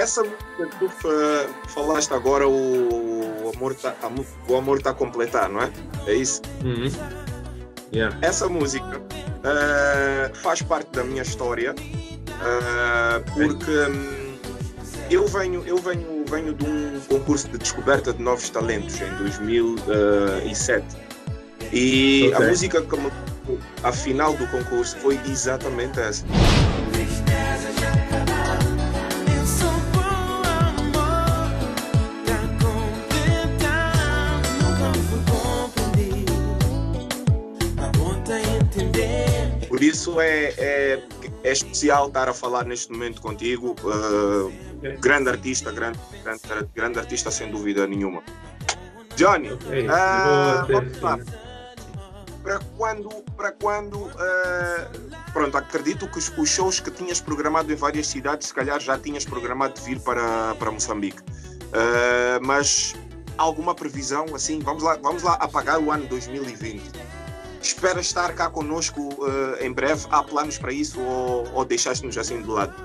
essa música que tu falaste agora, o amor tá a completar, não é? É isso? Yeah. Essa música faz parte da minha história, porque eu venho de um concurso de descoberta de novos talentos em 2007 e a música que a final do concurso foi exatamente essa. Por isso é especial estar a falar neste momento contigo. Grande artista, grande artista sem dúvida nenhuma. Johnny, vamos lá. Para quando pronto, acredito que os shows que tinhas programado em várias cidades, se calhar já tinhas programado de vir para Moçambique. Mas alguma previsão, assim, vamos lá apagar o ano 2020. Esperas estar cá connosco em breve? Há planos para isso ou deixaste-nos assim de lado?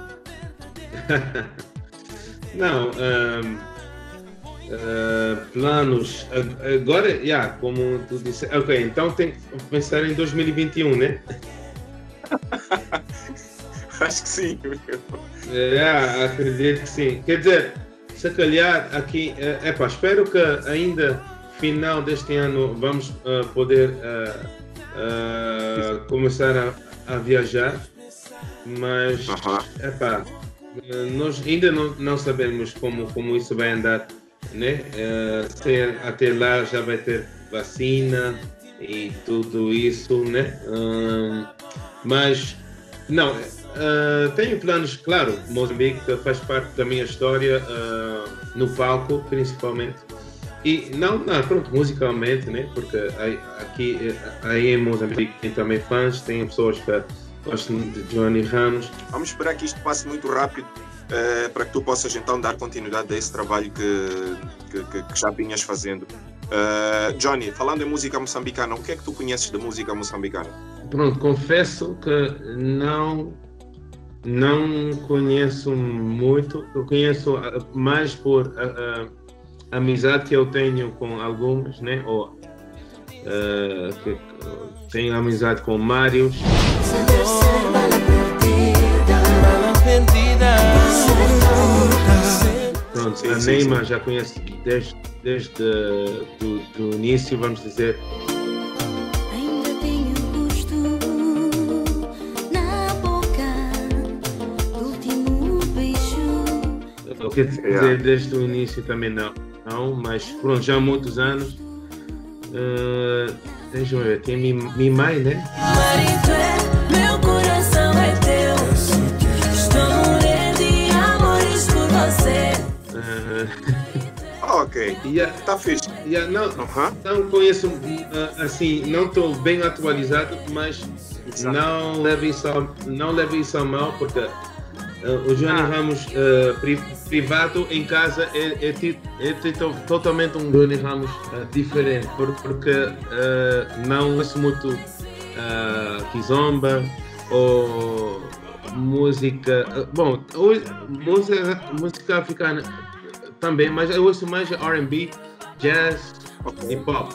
Não, planos. Agora, como tu disse, ok, então tem que pensar em 2021, né? Acho que sim. Acredito que sim. Quer dizer, se calhar aqui, espero que ainda final deste ano vamos poder começar a viajar, mas nós ainda não sabemos como isso vai andar, né? Se até lá já vai ter vacina e tudo isso, né? Mas não, tenho planos, claro. Moçambique faz parte da minha história, no palco principalmente. E pronto, musicalmente, né? Porque aqui em Moçambique tem também fãs, tem pessoas que gostam de Johnny Ramos. Vamos esperar que isto passe muito rápido para que tu possas então dar continuidade a esse trabalho que já vinhas fazendo. Johnny, falando em música moçambicana, o que é que tu conheces da música moçambicana? Pronto, confesso que não conheço muito. Eu conheço mais por amizade que eu tenho com alguns, né? Tenho amizade com Mários. Pronto, a Neymar já conheço desde o início, vamos dizer. Ainda tenho gosto na boca do último beijo. Eu quero dizer, desde o início também não, mas pronto, já há muitos anos. Deixa eu ver, tem Mimai, né? Marido é, meu coração é teu. Estou morrendo de amores por você. Ok, tá fixe. Não conheço, assim, não estou bem atualizado, mas não leve isso a mal, porque o Johnny Ramos privado em casa é totalmente um Johnny Ramos diferente, porque não ouço muito kizomba ou música, música africana também, mas eu ouço mais R&B, jazz e pop.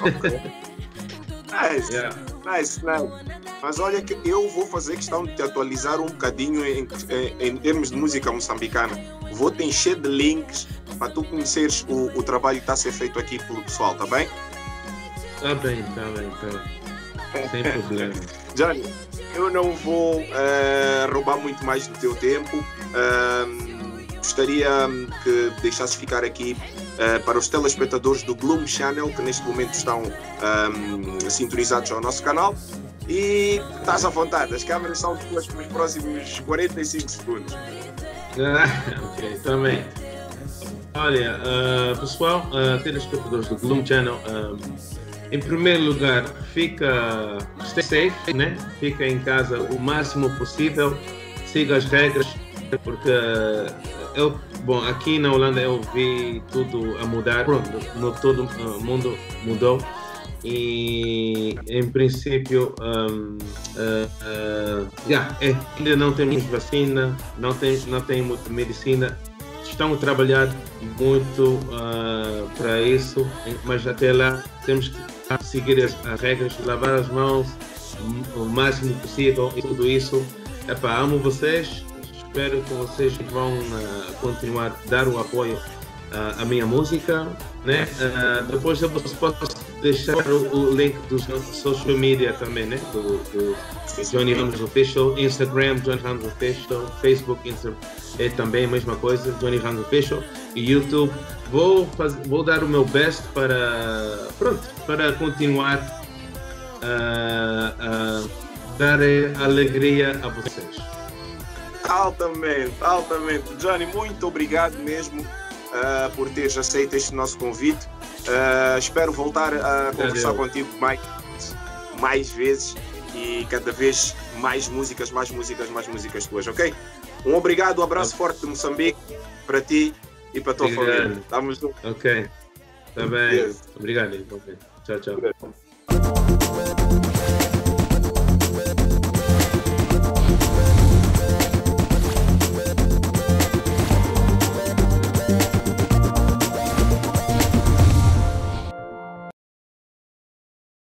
Nice. Mas olha que eu vou fazer questão de te atualizar um bocadinho em termos de música moçambicana. Vou te encher de links para tu conheceres o trabalho que está a ser feito aqui pelo pessoal, tá bem? Tá bem. Sem problema. Johnny, eu não vou roubar muito mais do teu tempo. Gostaria que deixasses ficar aqui para os telespectadores do Gloom Channel, que neste momento estão sintonizados ao nosso canal. E estás à vontade, as câmeras são tuas para os próximos 45 segundos. Ok, também. Olha, pessoal, telespectadores do Gloom Channel, em primeiro lugar, stay safe, né? Fica em casa o máximo possível, siga as regras, porque aqui na Holanda eu vi tudo a mudar, todo o mundo mudou e em princípio ainda não tem muita vacina, não tem muita medicina estão a trabalhar muito para isso, mas até lá temos que seguir as regras, lavar as mãos o máximo possível e tudo isso. Epá, amo vocês, espero que vocês vão continuar a dar o apoio à minha música, né? Depois eu posso deixar o link dos social media também, né? Do Johnny Ramos Official, Instagram, Johnny Ramos Official, Facebook, Instagram, é também a mesma coisa, Johnny Ramos Official, e YouTube. Vou dar o meu best para continuar a dar alegria a vocês. Altamente, altamente. Johnny, muito obrigado mesmo por teres aceito este nosso convite. Espero voltar a conversar contigo mais vezes e cada vez mais músicas tuas, ok? Um obrigado, um abraço forte de Moçambique para ti e para a tua família. Estamos juntos. Ok, está bem. Obrigado. Tchau, tchau.